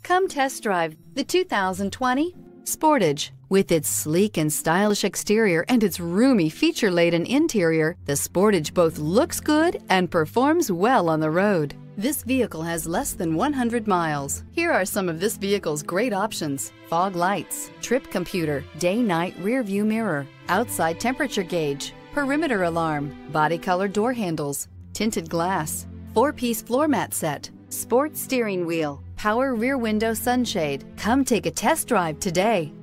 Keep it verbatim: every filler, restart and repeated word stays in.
Come test drive the two thousand twenty Sportage. With its sleek and stylish exterior and its roomy feature-laden interior, the Sportage both looks good and performs well on the road. This vehicle has less than one hundred miles. Here are some of this vehicle's great options: fog lights, trip computer, day-night rear view mirror, outside temperature gauge, perimeter alarm, body color door handles, tinted glass, four-piece floor mat set, sports steering wheel, power rear window sunshade. Come take a test drive today.